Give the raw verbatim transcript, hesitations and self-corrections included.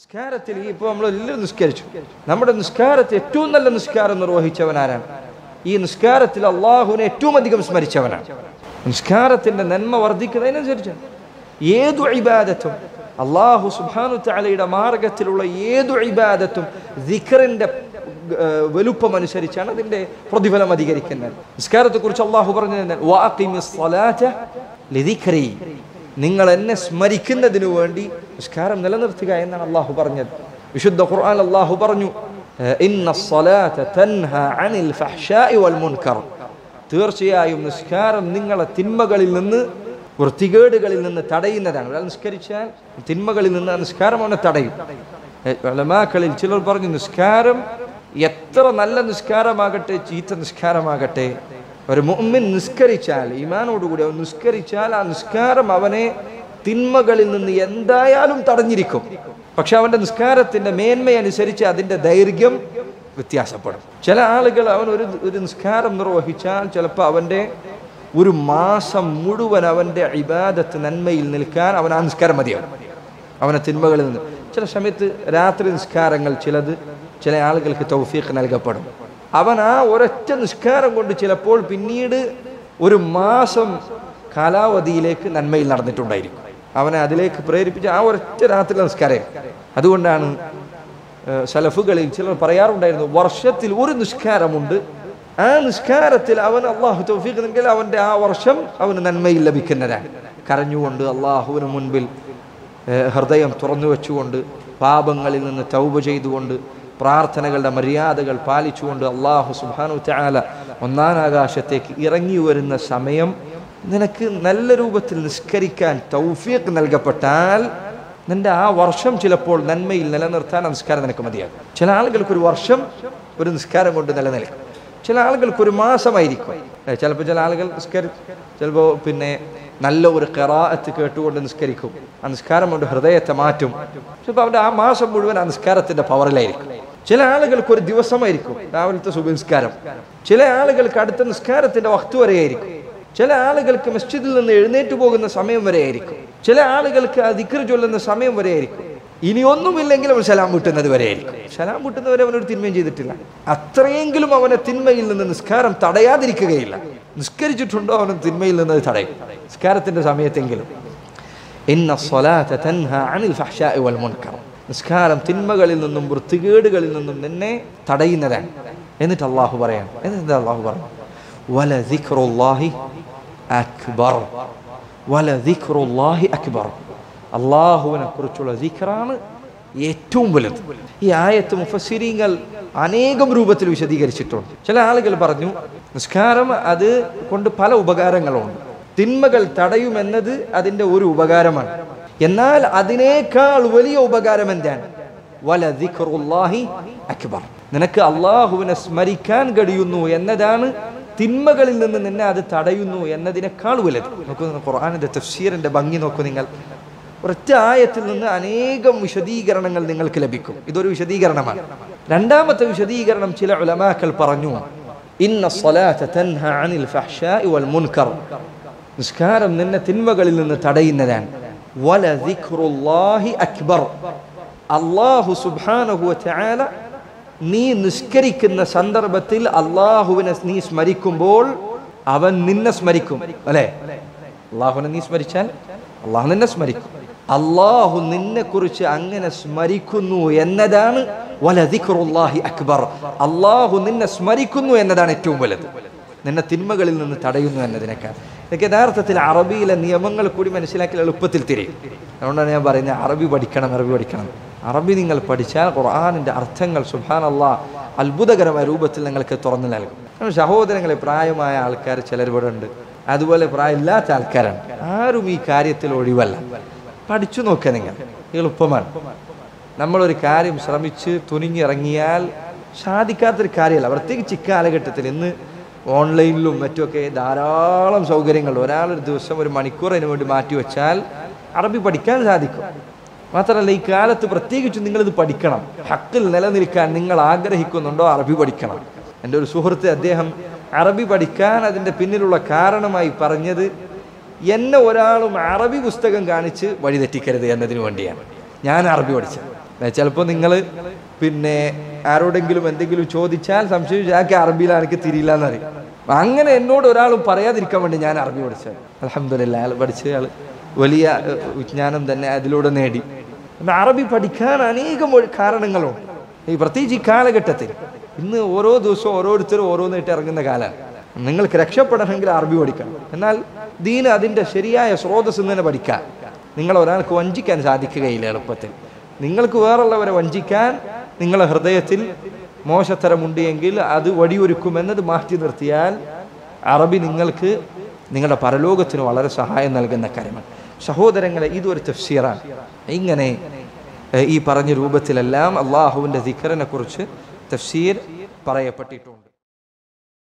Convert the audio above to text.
നിസ്കാരത്തിൽ ഇപ്പോൾ നമ്മളെല്ലാം നിസ്കരിച്ചു. നമ്മുടെ നിസ്കാരത്തിൽ ഏറ്റവും നല്ല നിസ്കാരം നിർവഹിച്ചവനാരാണ്? ഈ നിസ്കാരത്തിൽ അള്ളാഹുവിനെ ഏറ്റവും അധികം സ്മരിച്ചവനാണ്. നിസ്കാരത്തിന്റെ നന്മ വർദ്ധിക്കുന്നതിനനുസരിച്ച് ഏതു ഇബാദത്തും അള്ളാഹു സുബ്ഹാനഹു തആലയുടെ മാർഗത്തിലുള്ള ഏതു ഇബാദത്തും ദിക്റിന്റെ വലുപ്പം അനുസരിച്ചാണ് അതിന്റെ പ്രതിഫലം അധികരിക്കുന്നത്. നിസ്കാരത്തെക്കുറിച്ച് അള്ളാഹു പറഞ്ഞത് വഅഖിമിസ് സ്വലാത ലിദിക്രി, നിങ്ങൾ എന്നെ സ്മരിക്കുന്നതിനു വേണ്ടി നിസ്കാരം നിലനിർത്തുക എന്നാണ് അള്ളാഹു പറഞ്ഞത്. വിശുദ്ധ ഖുർആൻ അള്ളാഹു പറഞ്ഞു ഇന്നസ് സ്വലാത തൻഹാ അനിൽ ഫഹ്ശാഇ വൽ മുൻകർ, തീർച്ചയായും നിസ്കാരം നിങ്ങളെ തിന്മകളിൽ നിന്ന് വൃത്തികേടുകളിൽ നിന്ന് തടയുന്നതാണ്. ഒരാൾ നിസ്കരിച്ചാൽ തിന്മകളിൽ നിന്ന് നിസ്കാരം അവനെ തടയും. ഉലമാക്കളിൽ ചിലർ പറഞ്ഞു നിസ്കാരം എത്ര നല്ല നിസ്കാരമാകട്ടെ ചീത്ത നിസ്കാരമാകട്ടെ, ഒരു മുഅ്മിൻ നിസ്കരിച്ചാൽ ഈമാനോടുകൂടി അവൻ നിസ്കരിച്ചാൽ ആ നിസ്കാരം അവനെ തിന്മകളിൽ നിന്ന് എന്തായാലും തടഞ്ഞിരിക്കും. പക്ഷെ അവന്റെ നിസ്കാരത്തിന്റെ മേന്മയനുസരിച്ച് അതിന്റെ ദൈർഘ്യം വ്യത്യാസപ്പെടും. ചില ആളുകൾ അവൻ ഒരു ഒരു നിസ്കാരം നിർവഹിച്ചാൽ ചിലപ്പോൾ അവന്റെ ഒരു മാസം മുഴുവൻ അവന്റെ ഇബാദത്ത് നന്മയിൽ നിൽക്കാൻ അവൻ ആ നിസ്കാരം മതിയാവും, അവനെ തിന്മകളിൽ നിന്ന്. ചില സമയത്ത് രാത്രി നിസ്കാരങ്ങൾ ചിലത് ചില ആളുകൾക്ക് തൗഫീഖ് നൽകപ്പെടും. അവൻ ആ ഒരൊറ്റ നിസ്കാരം കൊണ്ട് ചിലപ്പോൾ പിന്നീട് ഒരു മാസം കാലാവധിയിലേക്ക് നന്മയിൽ നടന്നിട്ടുണ്ടായിരിക്കും. അവനെ അതിലേക്ക് പ്രേരിപ്പിച്ച് ആ ഒരൊറ്റ രാത്രി നിസ്കാരം. അതുകൊണ്ടാണ് സലഫുകളിൽ ചിലർ പറയാറുണ്ടായിരുന്നു, വർഷത്തിൽ ഒരു നിസ്കാരമുണ്ട്, ആ നിസ്കാരത്തിൽ അവൻ അള്ളാഹു തൗഫീഖ് നൽകിയാൽ അവന്റെ ആ വർഷം അവന് നന്മയിൽ ലഭിക്കുന്നതാണ്. കരഞ്ഞുകൊണ്ട് അള്ളാഹുവിന് മുൻപിൽ ഹൃദയം തുറന്നു വെച്ചുകൊണ്ട് പാപങ്ങളിൽ നിന്ന് തൗബ ചെയ്തുകൊണ്ട് പ്രാർത്ഥനകളുടെ മര്യാദകൾ പാലിച്ചുകൊണ്ട് അള്ളാഹു സുബ്ഹാനഹു തആല ഒന്നാം ആകാശത്തേക്ക് ഇറങ്ങി വരുന്ന സമയം നിനക്ക് നല്ല രൂപത്തിൽ നിസ്കരിക്കാൻ തൗഫീഖ് നൽകപ്പെട്ടാൽ നിന്റെ ആ വർഷം ചിലപ്പോൾ നന്മയിൽ നിലനിർത്താൻ നിസ്കാരം നിനക്ക് മതിയാകും. ചില ആളുകൾക്ക് ഒരു വർഷം ഒരു നിസ്കാരം കൊണ്ട് നിലനിൽക്കും, ചില ആളുകൾക്ക് ഒരു മാസമായിരിക്കും. ചിലപ്പോൾ ചില ആളുകൾ നിസ്കരി ചിലപ്പോൾ പിന്നെ നല്ല ഒരു ഖിറാഅത്ത് കേട്ടുകൊണ്ട് നിസ്കരിക്കും, ആ നിസ്കാരം കൊണ്ട് ഹൃദയത്തെ മാറ്റും. ചിലപ്പോൾ അവൻ്റെ ആ മാസം മുഴുവൻ ആ നിസ്കാരത്തിന്റെ പവറിലായിരിക്കും. ചില ആളുകൾക്ക് ഒരു ദിവസമായിരിക്കും രാവിലത്തെ സുബഹി നിസ്കാരം, ചില ആളുകൾക്ക് അടുത്ത നിസ്കാരത്തിന്റെ വഖ്ത് വരെയായിരിക്കും, ചില ആളുകൾക്ക് മസ്ജിദിൽ നിന്ന് എഴുന്നേറ്റ് പോകുന്ന സമയം വരെ ആയിരിക്കും, ചില ആളുകൾക്ക് ആ ദിക്ർ ചൊല്ലുന്ന സമയം വരെ ആയിരിക്കും. ഇനി ഒന്നുമില്ലെങ്കിൽ അവൻ സലാം വിട്ടുന്നത് വരെ ആയിരിക്കും. സലാം വിട്ടുന്നവരെ അവനൊരു തിന്മയും ചെയ്തിട്ടില്ല, അത്രയെങ്കിലും അവനെ തിന്മയിൽ നിന്ന് നിസ്കാരം തടയാതിരിക്കുകയില്ല. നിസ്കരിച്ചിട്ടുണ്ടോ അവൻ തിന്മയിൽ നിന്ന് തടയും നിസ്കാരത്തിന്റെ സമയത്തെങ്കിലും. ഇന്ന സ്വലാത തൻഹാ അനിൽ ഫഹ്ശാഇ വൽ മുൻകർ, നിസ്കാരം തിന്മകളിൽ നിന്നും വൃത്തികേടുകളിൽ നിന്നും നിന്നെ തടയുന്നതാണ്. എന്നിട്ട് അള്ളാഹു പറയാം, എന്നിട്ട് അള്ളാഹു പറഞ്ഞു വലദിക്റുല്ലാഹി അക്ബർ, വലദിക്റുല്ലാഹി അക്ബർ, അള്ളാഹുവിനെ കുറിച്ചുള്ള ദിക്റാണ് ഏറ്റവും വലുത്. ഈ ആയത്ത് മുഫസ്സിരീങ്ങൾ അനേകം രൂപത്തിൽ വിശദീകരിച്ചിട്ടുണ്ട്. ചില ആളുകൾ പറഞ്ഞു നിസ്കാരം അത് കൊണ്ട് പല ഉപകാരങ്ങളുണ്ട്. തിന്മകൾ തടയുമെന്നത് അതിൻ്റെ ഒരു ഉപകാരമാണ്. എന്നാൽ അതിനേക്കാൾ വലിയ ഉപകാരം എന്താണ്? വലദിക്റുല്ലാഹി അക്ബർ, നിനക്ക് അള്ളാഹുവിനെ സ്മരിക്കാൻ കഴിയുന്നു എന്നതാണ് തിന്മകളിൽ നിന്ന് നിന്നെ അത് തടയുന്നു എന്നതിനേക്കാൾ വലുത്. നോക്കൂ, ഖുർആനിന്റെ തഫ്സീറിന്റെ ഭംഗി നോക്കൂ നിങ്ങൾ. ഒരൊറ്റ ആയത്തിൽ നിന്ന് അനേകം വിശദീകരണങ്ങൾ നിങ്ങൾക്ക് ലഭിക്കും. ഇതൊരു വിശദീകരണമാണ്. രണ്ടാമത്തെ വിശദീകരണം ചില ഉലമാക്കൾ പറഞ്ഞു, ഇന്ന സ്വലാത തൻഹാ അനിൽ ഫഹ്ശാഇ വൽ മുൻകർ, നിസ്കാരം നിന്നെ തിന്മകളിൽ നിന്ന് തടയുന്നതാണ്. വലദിക്റുല്ലാഹി അക്ബർ, അല്ലാഹു സുബ്ഹാനഹു വ തആല നീ നിസ്കരിക്കുന്ന സന്ദർഭത്തിൽ അള്ളാഹുവിനെ നീ സ്മരിക്കുമ്പോൾ അവൻ നിന്നെ സ്മരിക്കും. അല്ലെ, അള്ളാഹുവിനെ നീ സ്മരിച്ചാൽ അള്ളാഹു നിന്നെ സ്മരിക്കും. അള്ളാഹു നിന്നെ കുറിച്ച് അങ്ങനെ സ്മരിക്കുന്നു എന്നതാണ് വലദിക്റുല്ലാഹി അക്ബർ, അള്ളാഹു നിന്നെ സ്മരിക്കുന്നു എന്നതാണ് ഏറ്റവും വലുത്, നിന്നെ തിന്മകളിൽ നിന്ന് തടയുന്നു എന്നതിനേക്കാൾ. ഇതൊക്കെ യഥാർത്ഥത്തിൽ അറബിയിലെ നിയമങ്ങൾ കൂടി മനസ്സിലാക്കി എളുപ്പത്തിൽ തിരിയും. അതുകൊണ്ടാണ് ഞാൻ പറയുന്നത് അറബി പഠിക്കണം, അറബി പഠിക്കണം. അറബി നിങ്ങൾ പഠിച്ചാൽ ഖുർആനിന്റെ അർത്ഥങ്ങൾ സുബ്ഹാനല്ലാഹ് അത്ഭുതകരമായ രൂപത്തിൽ നിങ്ങൾക്ക് തുറന്നു നൽകും. സഹോദരങ്ങളെ, പ്രായമായ ആൾക്കാർ ചിലർ ഇവിടെ ഉണ്ട്, അതുപോലെ പ്രായമില്ലാത്ത ആൾക്കാരാണ്. ആരും ഈ കാര്യത്തിൽ ഒഴിവല്ല. പഠിച്ചു നോക്കുക നിങ്ങൾ, എളുപ്പമാണ്. നമ്മളൊരു കാര്യം ശ്രമിച്ച് തുനിഞ്ഞിറങ്ങിയാൽ സാധിക്കാത്തൊരു കാര്യമല്ല. പ്രത്യേകിച്ച് ഇക്കാലഘട്ടത്തിൽ ഇന്ന് ഓൺലൈനിലും മറ്റുമൊക്കെ ധാരാളം സൗകര്യങ്ങൾ. ഒരാളൊരു ദിവസം ഒരു മണിക്കൂർ അതിനു വേണ്ടി മാറ്റി വെച്ചാൽ അറബി പഠിക്കാൻ സാധിക്കും. മാത്രമല്ല ഈ കാലത്ത് പ്രത്യേകിച്ച് നിങ്ങളിത് പഠിക്കണം. ഹക്കിൽ നിലനിൽക്കാൻ നിങ്ങൾ ആഗ്രഹിക്കുന്നുണ്ടോ അറബി പഠിക്കണം. എൻ്റെ ഒരു സുഹൃത്ത്, അദ്ദേഹം അറബി പഠിക്കാൻ അതിൻ്റെ പിന്നിലുള്ള കാരണമായി പറഞ്ഞത് എന്നെ ഒരാളും അറബി പുസ്തകം കാണിച്ച് വഴിതെറ്റിക്കരുത് എന്നതിനു വേണ്ടിയാണ് ഞാൻ അറബി പഠിച്ചത്. ചിലപ്പോൾ നിങ്ങൾ പിന്നെ ആരോടെങ്കിലും എന്തെങ്കിലും ചോദിച്ചാൽ സംശയിച്ചു ആക്കെ അറബിയിൽ എനിക്ക് തിരിയില്ല എന്നറിയും. അങ്ങനെ എന്നോട് ഒരാളും പറയാതിരിക്കാൻ വേണ്ടി ഞാൻ അറബി പഠിച്ചത്. അൽഹംദുലില്ലാ അയാൾ പഠിച്ച ആൾ വലിയ വിജ്ഞാനം തന്നെ അതിലൂടെ നേടി. അറബി പഠിക്കാൻ അനേകം കാരണങ്ങളുണ്ട്. ഈ പ്രത്യേകിച്ച് ഈ കാലഘട്ടത്തിൽ ഇന്ന് ഓരോ ദിവസവും ഓരോരുത്തരും ഓരോന്നായിട്ട് ഇറങ്ങുന്ന കാലമാണ്. നിങ്ങൾക്ക് രക്ഷപ്പെടണമെങ്കിൽ അറബി പഠിക്കണം. എന്നാൽ ദീന് അതിൻ്റെ ശരിയായ സ്രോതസ്സിൽ തന്നെ പഠിക്കാൻ നിങ്ങൾ ഒരാൾക്ക് വഞ്ചിക്കാൻ സാധിക്കുകയില്ല എളുപ്പത്തിൽ. നിങ്ങൾക്ക് വേറുള്ളവരെ വഞ്ചിക്കാൻ നിങ്ങളുടെ ഹൃദയത്തിൽ മോശത്തരമുണ്ട് എങ്കിൽ അത് വടിയൊരുക്കുമെന്നത് മാറ്റി നിർത്തിയാൽ അറബി നിങ്ങൾക്ക് നിങ്ങളുടെ പരലോകത്തിന് വളരെ സഹായം നൽകുന്ന കാര്യമാണ്. സഹോദരങ്ങളെ, ഇതൊരു തഫ്സീറാണ്. ഇങ്ങനെ ഈ പറഞ്ഞ രൂപത്തിലെല്ലാം അള്ളാഹുവിൻ്റെ ദിക്റിനെ കുറിച്ച് തഫ്സീർ പറയപ്പെട്ടിട്ടുണ്ട്.